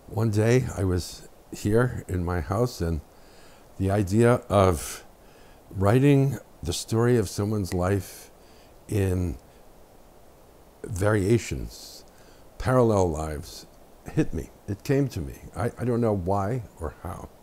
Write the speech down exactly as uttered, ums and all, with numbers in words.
One day I was here in my house, and the idea of writing the story of someone's life in variations, parallel lives, hit me. It came to me. I, I don't know why or how.